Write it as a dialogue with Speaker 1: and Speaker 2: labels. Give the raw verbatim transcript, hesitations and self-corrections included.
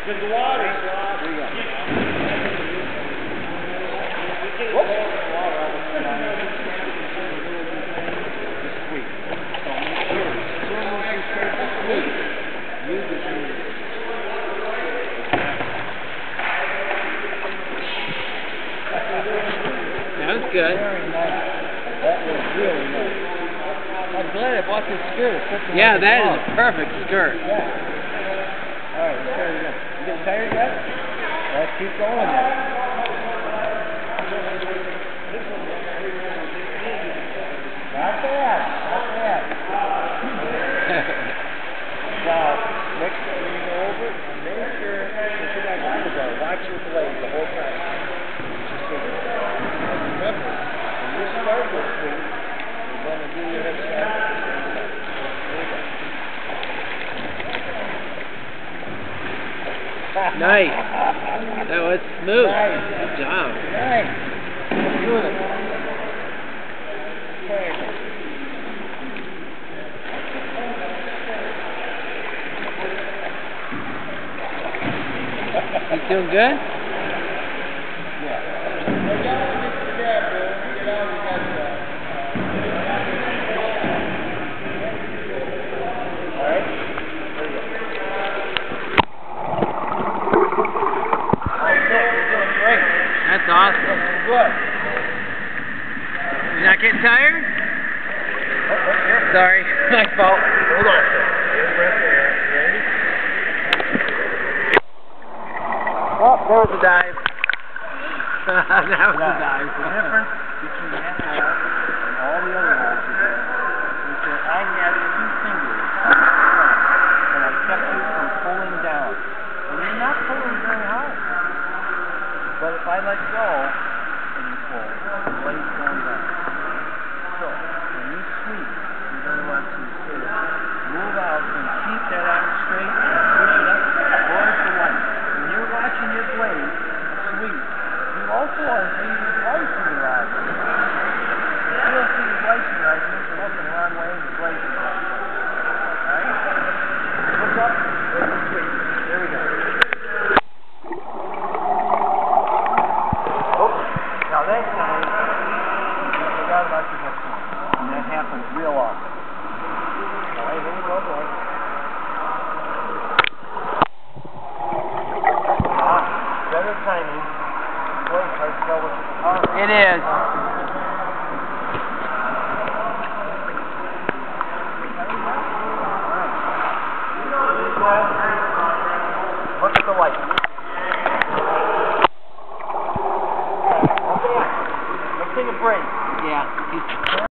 Speaker 1: Because the water. Here you go. Whoops. Sweet. So make sure as soon as you say sweet, you just use it.
Speaker 2: That was good.
Speaker 1: Very nice. That was really nice. I'm glad I bought this skirt.
Speaker 2: Yeah, that is a perfect skirt.
Speaker 1: Yeah. All right, let's try it again. You getting tired yet? Let's keep going then. Not bad. Not bad. Now, next time when you go over, make sure that you like volleyball. Watch your blade the whole time. Just so you and remember, when you start this week, you're going to do your hip snap at the same time. There you go.
Speaker 2: Nice. That was smooth.
Speaker 1: Nice.
Speaker 2: Good job.
Speaker 1: Nice. Beautiful. Okay.
Speaker 2: You doing good?
Speaker 1: Yeah. Well, y'all get to that, bro. When we get out, we got uh, all right? There you go. You're doing great.
Speaker 2: That's awesome.
Speaker 1: Good.
Speaker 2: You're not getting tired?
Speaker 1: Oh, let's hear it.
Speaker 2: Sorry, my fault.
Speaker 1: Hold on a second. Here's breath there. Ready?
Speaker 2: Oh, there was a dive. that was
Speaker 1: Now,
Speaker 2: a dive.
Speaker 1: the difference between that hole and all the other holes you did is that I had two fingers on the front and I kept you from pulling down. And you're not pulling very hard. But if I let go and you pull, the blade's going down. So, when you sweep, you're going to want to sort of move out and keep that arm straight and push it up towards the light. When you're watching your blade sweep, you also want to see the lights in your eyes. If you don't see the lights in your eyes, you're looking the wrong way and the blade's in the wrong way. Alright? Look up, and sweep. There we go. Oops. Now that time, you forgot about your hip swing. And that happens real often. Alright, here we go, boy. Ah, better timing. Boy, it's hard to tell what you're talking.
Speaker 2: It is.
Speaker 1: Look at the light. Okay. Let's take a break.
Speaker 2: Yeah.